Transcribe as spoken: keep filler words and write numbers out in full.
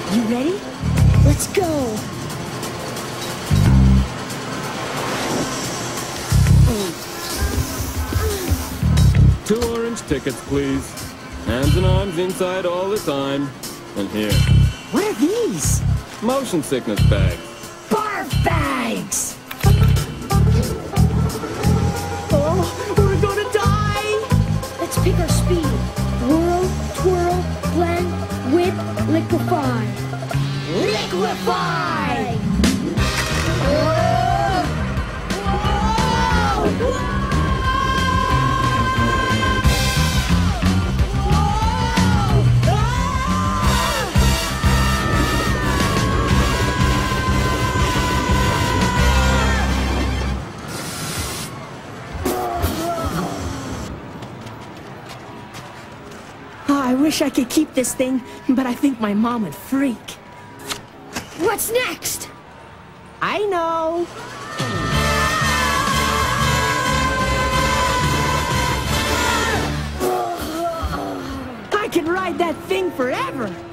You ready? Let's go! Two orange tickets, please. Hands and arms inside all the time. And here. What are these? Motion sickness bags. Barf bags! Oh, we're gonna die! Let's pick our speed. Whirl, twirl, blend, whip, liquefy. Liquefy! Whoa! Whoa! I wish I could keep this thing, but I think my mom would freak. What's next? I know. I can ride that thing forever.